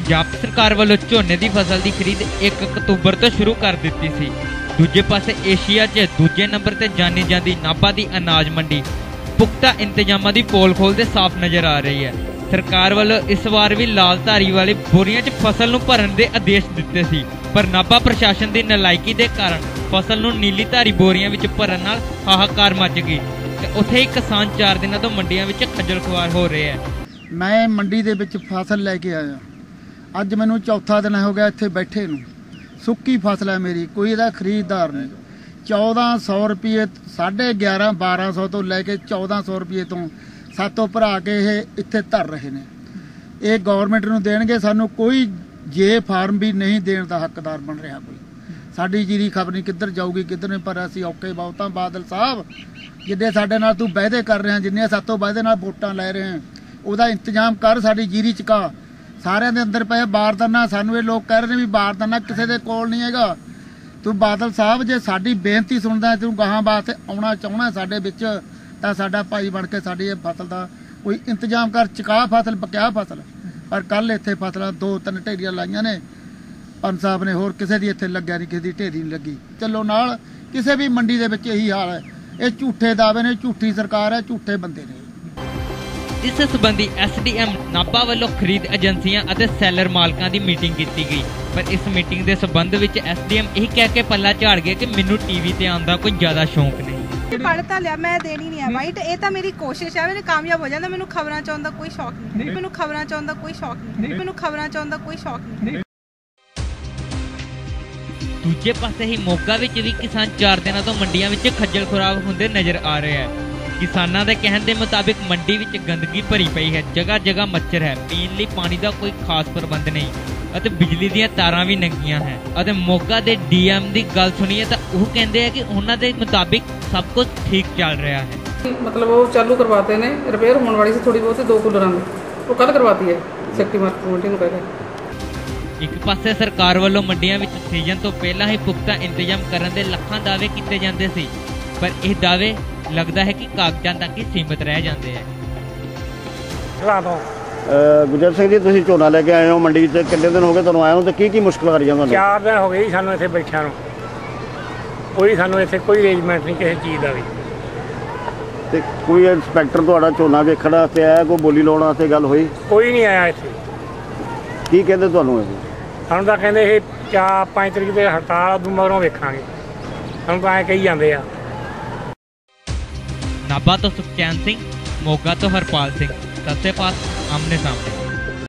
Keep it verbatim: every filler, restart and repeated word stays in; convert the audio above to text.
पंजाब सरकार वालों झोने की फसल की खरीद एक अक्तूबर तो शुरू कर दी सी। दूजे पासे एशिया च दूजे नंबर ते जानी जाती नाभा की अनाज मंडी पुख्ता इंतजामां की पोल खोलते साफ नज़र आ रही है। सरकार वालों इस बार भी लाल धारी वाली बोरियां च फसल नूं भरन दे आदेश दिते सी, पर नाभा प्रशासन की नलायकी के कारण फसल नूं नीली धारी बोरियां विच भरन नाल हाहाकार मच गई ते उत्थे ही किसान चार दिनों तो मंडियां विच खज्जल खुआर हो रहे हैं। मैं मंडी दे विच फसल लैके आया, अज मैनूं चौथा दिन हो गया इत्थे बैठे नूं। सुक्की फसल है मेरी, कोई इहदा खरीददार नहीं। चौदह सौ रुपये साढ़े ग्यारह बारह सौ तो लैके चौदह सौ रुपये तो सातों भरा के ये इत्थे धर रहे ने। ये गौरमेंट नूं देणगे, सानूं कोई जे फार्म भी नहीं देण दा हकदार बन रहा कोई। साडी जीरी खबर नहीं किधर जाऊगी किधर नहीं, पर असीं औखे बहुत हां। बादल साहब जिद्दे साडे नाल तूं वायदे कर रहे हैं, जिन्ने सातों वायदे नाल वोटां लै रहे हैं, ਉਹਦਾ इंतजाम कर। साडी जीरी चका सारिਆਂ ਦੇ अंदर पए बारदाना। सानू ये लोग कह रहे ने भी बारदाना किसी के कोल नहीं हैगा। तू बादल साहब जे साडी बेनती सुनदा, तू गाहां वास्ते आउणा चाहुंदा साडे विच, तां साडा भाई बन के साडी फसल दा कोई इंतजाम कर। चका फसल बकिया फसल, पर कल इत्थे फसलां दो तीन ढेरियां लाइयां ने। पंच साहब ने होर किसी दी इत्थे लग्गिया नहीं, किसी दी ढेरी नहीं लगी। चलो नाल किसी भी मंडी दे विच यही हाल है। ये झूठे दावे ने, झूठी सरकार है, झूठे बंदे ने। इस संबंधी एस डी एम नाभा वालों खरीद एजेंसियां और सैलर मालकां की मीटिंग की गई, पर इस मीटिंग के संबंध में एस डी एम यही कह के पल्ला झाड़ गया कि मैनू टीवी ते आउण दा कोई ज्यादा शौक नहीं। पढ़ता लिया, मैं देनी नहीं है वाइट। ये तो मेरी कोशिश है, मैंने कामयाब हो जाता। मैनू खबरां चाहण दा कोई शौक नहीं, मैनू खबरां चाहण दा कोई शौक नहीं, मैनू खबरां चाहण दा कोई शौक नहीं। दूजे पासे ही मोगा विच भी किसान चार दिनों तो मंडियां विच खज्जल खुराब होंदे नजर आ रहे हैं। किसानों के कहने के मुताबिक मंडी विच गंदगी भरी पई है, जगह जगह मच्छर है, पीने लई पानी का कोई खास प्रबंध नहीं और बिजली दी तारां भी नंगियां हैं। और मोगा के डी एम की गल सुनीए तो वह कहते हैं कि उन्होंने मुताबिक सब कुछ ठीक चल रहा है। मतलब वो चालू करवाते ने, रिपेयर होने वाली से थोड़ी बहुत दो कूलर वो कल करवाती है सेफ्टी मार्केट कमेटी को कहकर। एक पासे सरकार वालों मंडियां विच सीजन तो पहला ही पुख्ता इंतजाम करने के लखां दावे किए जाते सी, पर यह दावे लगता है कि कागजां तक ही सीमित रह जाते हैं। गुरजर सिंह जी, तुसीं झोना लेके आए हो मंडी से, कितने दिन हो गए तुहानूं आए हो, तो की की मुश्किल आ रही है तुहानूं? चार दिन हो गए जी सानूं इत्थे बैठिਆਂ ਨੂੰ। कोई सानूं इत्थे कोई अरेंजमेंट नहीं किसी चीज़ का भी। ते कोई इंस्पैक्टर तुहाडा झोना वेखण वास्ते आया, कोई बोली लाउण वास्ते गल होई? कोई नहीं आया इत्थे। की कहंदे तुहानूं? सानूं तां कहंदे ये चार पाँच तरीक ते हड़ताल उदों मगरों वेखांगे, सानूं तां ऐ कही जांदे आ। नाभा तो सुखचैन सिंह, मोगा तो हरपाल सिंह, सबसे पास आमने सामने।